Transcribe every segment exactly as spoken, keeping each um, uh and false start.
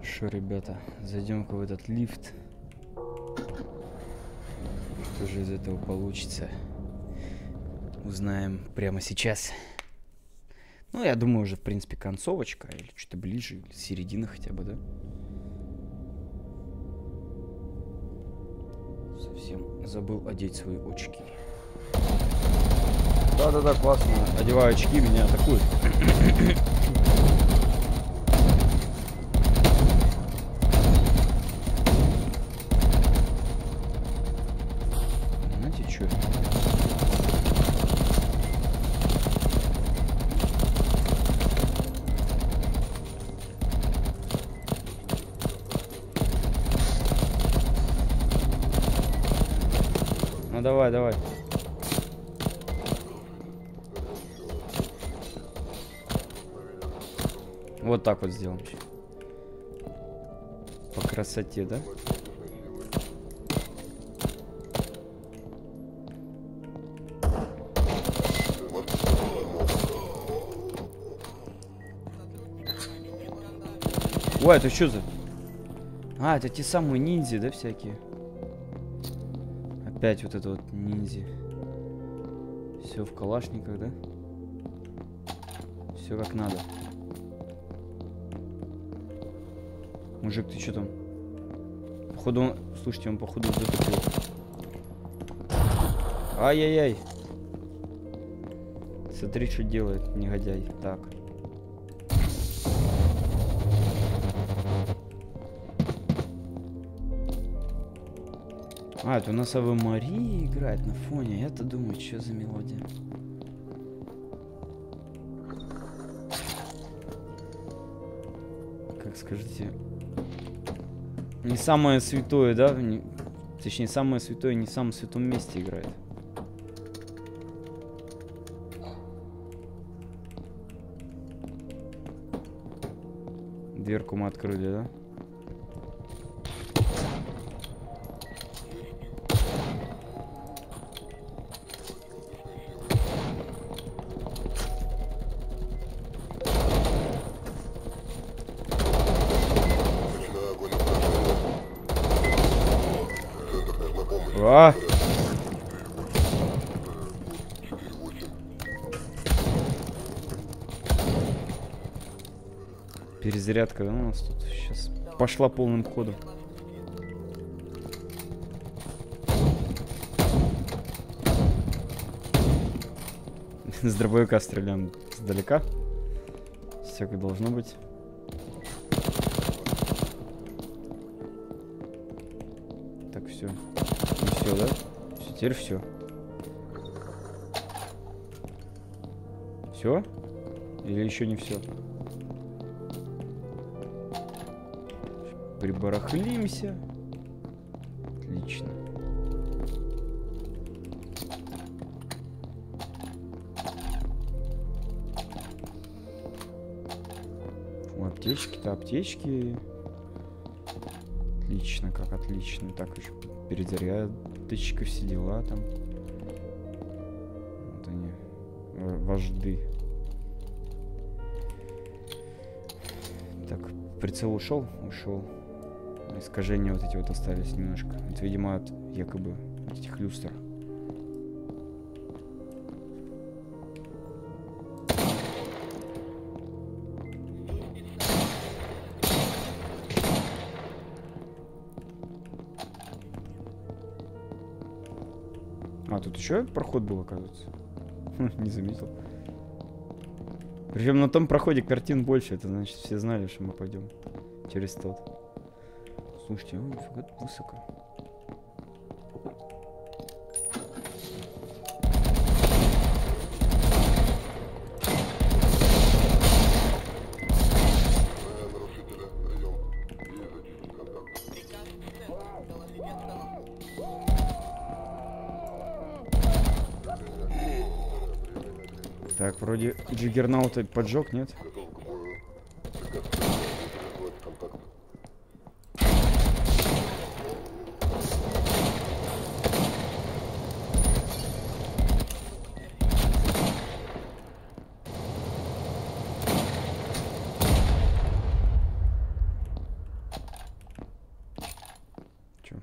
Что, ребята, зайдем-ка в этот лифт. Что же из этого получится? Узнаем прямо сейчас. Ну, я думаю, уже, в принципе, концовочка. Или что-то ближе, или середина хотя бы, да? Совсем забыл одеть свои очки. Да-да-да, классно. Одеваю очки, меня атакуют. Знаете, что? Ну давай, давай. Вот так вот сделаем. По красоте, да? Ой, это что за... А, это те самые ниндзя, да, всякие? Опять вот это вот ниндзя. Все в калашниках, да? Все как надо. Мужик, ты что там? Походу он... Слушайте, он походу затупил. Ай-яй-яй. Смотри, что делает негодяй. Так. А, это у нас Аве Мария играет на фоне. Я-то думаю, что за мелодия. Как скажите... Не самое святое, да? Не... Точнее, самое святое не в самом святом месте играет. Дверку мы открыли, да? А! Перезарядка, да, у нас тут сейчас пошла полным ходом. С дробовика стреляем сдалека. Все как должно быть. Так, все. Все, да? Все, теперь все. Все? Или еще не все? Прибарахлимся. Отлично. О, аптечки-то, аптечки. Отлично, как отлично. Так, еще перезарядочка, все дела там. Вот они, вожды. Так, прицел ушел? Ушел. Искажения вот эти вот остались немножко. Это, видимо, от якобы от этих люстр. А, тут еще проход был, оказывается. Не заметил. Причем на том проходе картин больше. Это значит, все знали, что мы пойдем через тот. Слушайте, ой, нифига высоко. Так, вроде Джиггернаута поджег, нет?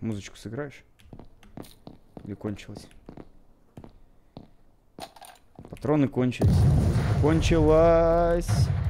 Музычку сыграешь? Или кончилась? Патроны кончились. Кончилась!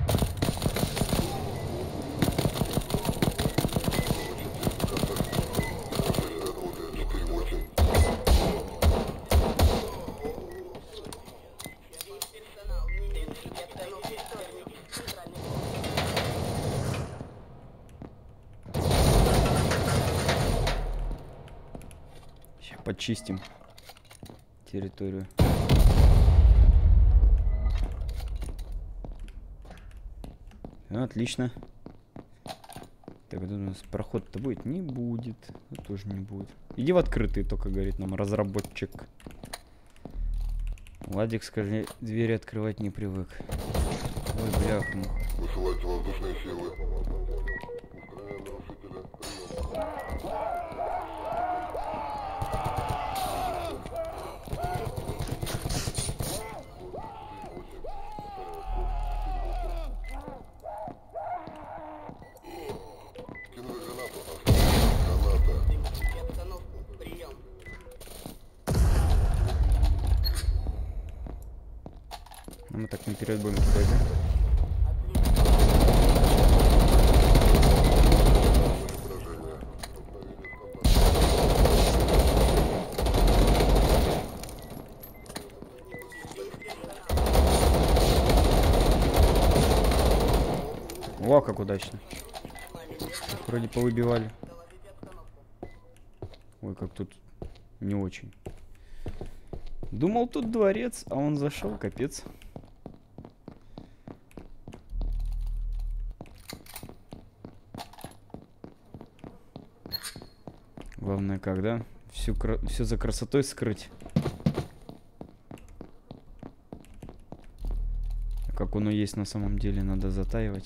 Сейчас почистим территорию. Отлично. Так, это у нас проход-то будет? Не будет. Это тоже не будет. Иди в открытый только, говорит нам разработчик. Владик, скажи, двери открывать не привык. Ой, бляха. Высылайте воздушные силы. Устраняем нарушителя. Кинули гранату. Граната. Обстановку. Прием. А мы так наперед будем кидать, да? О, как удачно. Так, вроде повыбивали. Ой, как тут не очень. Думал, тут дворец, а он зашел, капец. Главное, когда всю кра... все за красотой скрыть. Как оно есть на самом деле, надо затаивать.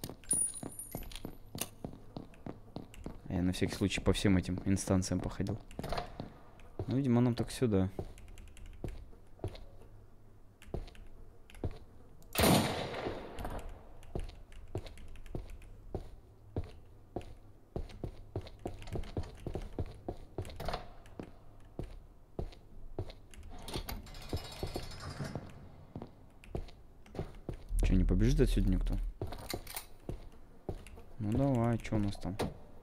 Я на всякий случай по всем этим инстанциям походил. Ну, видимо, нам так сюда. Че, не побежит отсюда никто? Ну давай, что у нас там?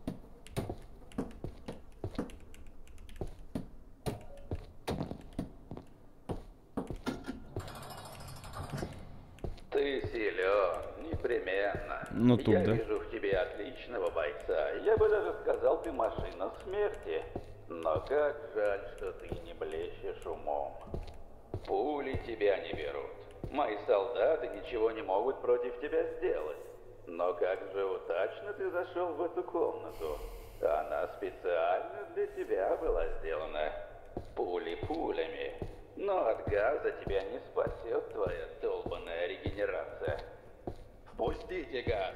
Ты силен, непременно. Ну, тут, я да. вижу в тебе отличного бойца. Я бы даже сказал, ты машина смерти. Но как жаль, что ты не блещешь умом. Пули тебя не берут. Мои солдаты ничего не могут против тебя сделать. Но как же удачно ты зашел в эту комнату. Она специально для тебя была сделана. Пули пулями. Но от газа тебя не спасет твоя долбаная регенерация. Впустите газ!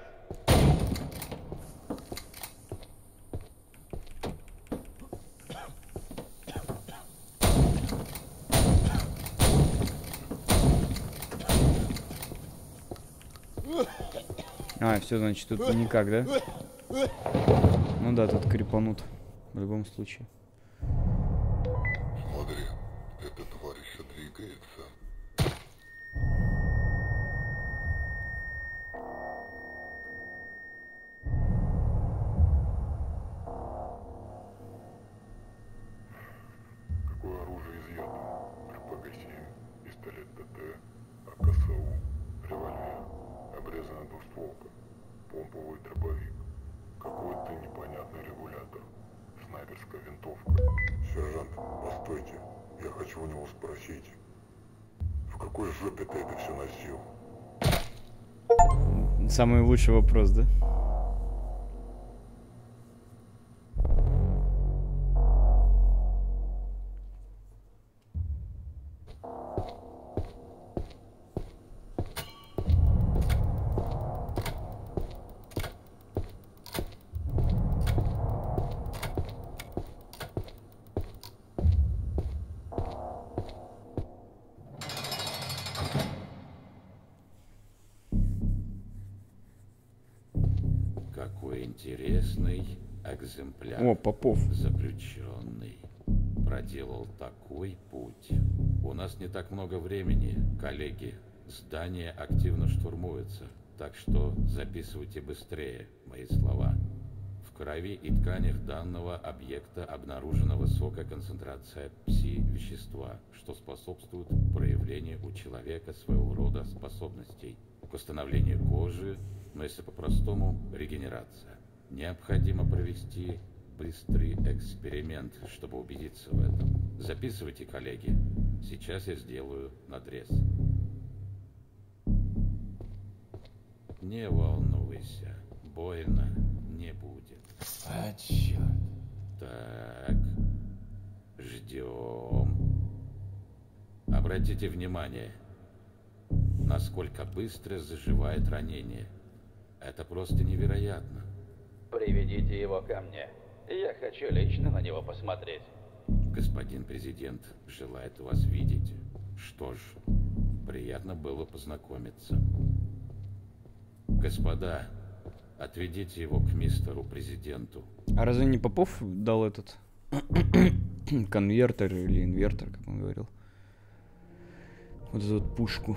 А, все, значит, тут никак, да? Ну да, тут крепанут. В любом случае. Смотри, эта тварь еще двигается. Какое оружие изъято? эр пэ гэ семь, пистолет тэ тэ, а ка эс у, револьвер, обрезанная двустволка, помповый дробовик, какой-то непонятный регулятор, снайперская винтовка. Сержант, постойте, я хочу у него спросить, в какой жопе ты это все носил? Самый лучший вопрос, да? Какой интересный экземпляр. О, Попов. Заключенный проделал такой путь. У нас не так много времени, коллеги. Здание активно штурмуется, так что записывайте быстрее мои слова. В крови и тканях данного объекта обнаружена высокая концентрация пси-вещества, что способствует проявлению у человека своего рода способностей к восстановлению кожи, но если по-простому, регенерация. Необходимо провести быстрый эксперимент, чтобы убедиться в этом. Записывайте, коллеги. Сейчас я сделаю надрез. Не волнуйся, больно не будет. А, черт. Так, ждем. Обратите внимание, насколько быстро заживает ранение. Это просто невероятно. Приведите его ко мне. Я хочу лично на него посмотреть. Господин президент желает вас видеть. Что ж, приятно было познакомиться. Господа, отведите его к мистеру президенту. А разве не Попов дал этот конвертер или инвертор, как он говорил? Вот эту вот пушку.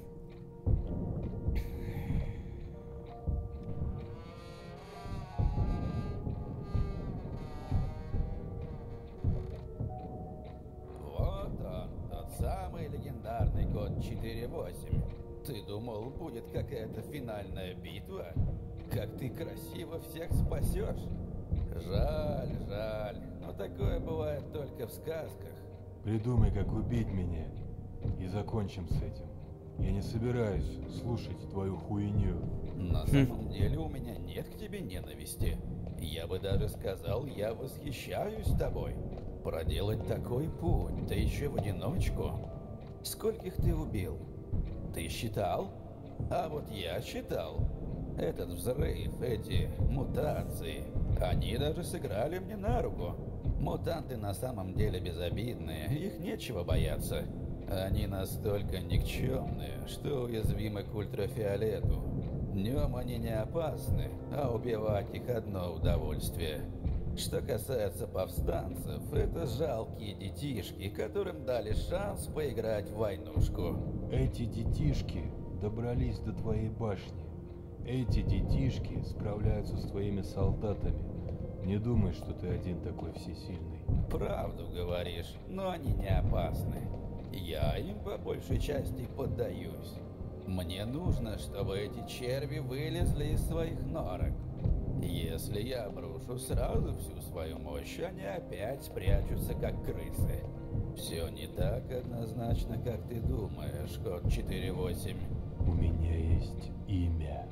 Вот он, тот самый легендарный код четыре восемь. Ты думал, будет какая-то финальная битва? Как ты красиво всех спасешь? Жаль, жаль, но такое бывает только в сказках. Придумай, как убить меня, и закончим с этим. Я не собираюсь слушать твою хуйню. На самом деле у меня нет к тебе ненависти. Я бы даже сказал, я восхищаюсь тобой. Проделать такой путь, да еще в одиночку. Скольких ты убил? Ты считал? А вот я считал. Этот взрыв, эти мутации, они даже сыграли мне на руку. Мутанты на самом деле безобидные, их нечего бояться. Они настолько никчемные, что уязвимы к ультрафиолету. Днем они не опасны, а убивать их одно удовольствие. Что касается повстанцев, это жалкие детишки, которым дали шанс поиграть в войнушку. Эти детишки добрались до твоей башни. Эти детишки справляются с твоими солдатами. Не думай, что ты один такой всесильный. Правду говоришь, но они не опасны. Я им по большей части поддаюсь. Мне нужно, чтобы эти черви вылезли из своих норок. Если я обрушу сразу всю свою мощь, они опять спрячутся, как крысы. Все не так однозначно, как ты думаешь, код четыре восемь. У меня есть имя.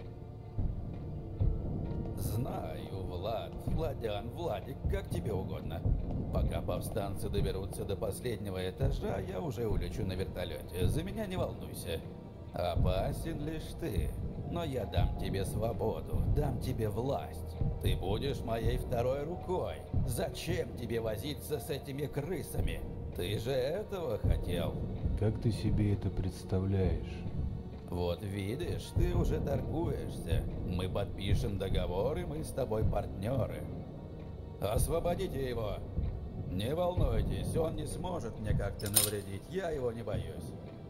Знаю, Влад, Владян, Владик, как тебе угодно. Пока повстанцы доберутся до последнего этажа, я уже улечу на вертолете. За меня не волнуйся. Опасен лишь ты. Но я дам тебе свободу, дам тебе власть. Ты будешь моей второй рукой. Зачем тебе возиться с этими крысами? Ты же этого хотел. Как ты себе это представляешь? Вот видишь, ты уже торгуешься. Мы подпишем договор, и мы с тобой партнеры. Освободите его. Не волнуйтесь, он не сможет мне как-то навредить. Я его не боюсь.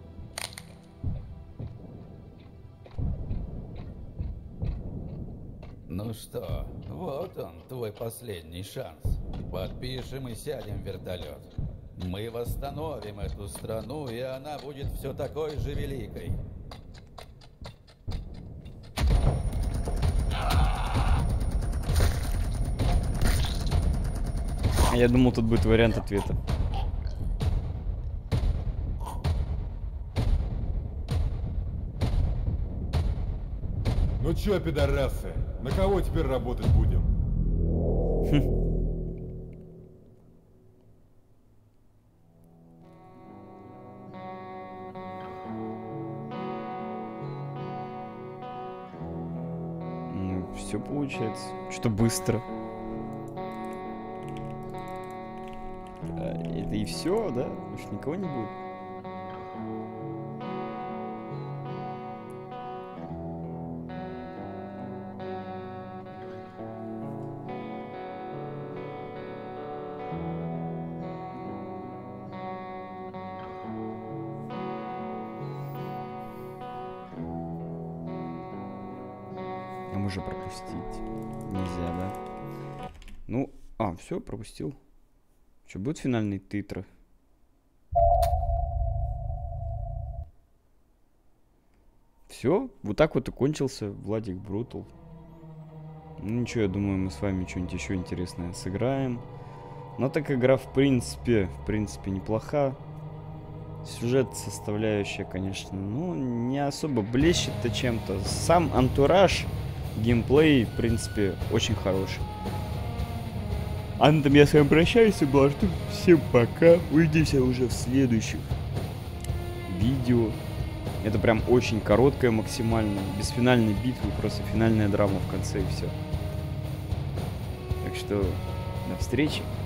Ну что, вот он, твой последний шанс. Подпишем и сядем в вертолет. Мы восстановим эту страну, и она будет все такой же великой. Я думал, тут будет вариант ответа. Ну чё, пидорасы, на кого теперь работать будем? Ну, все получается. Что быстро. А, это и все, да? Уж никого не будет. тоже пропустить. Нельзя, да? Ну, а, все, пропустил. Что, будут финальные титры? Все, вот так вот и кончился Владик Брутал. Ну ничего, я думаю, мы с вами что-нибудь еще интересное сыграем. Но так игра в принципе, в принципе неплоха. Сюжет составляющая, конечно, ну не особо блещет-то чем-то. Сам антураж, геймплей, в принципе, очень хороший. А на этом я с вами прощаюсь и блажу. Всем пока. Увидимся уже в следующих видео. Это прям очень короткое максимально, без финальной битвы, просто финальная драма в конце и все. Так что до встречи.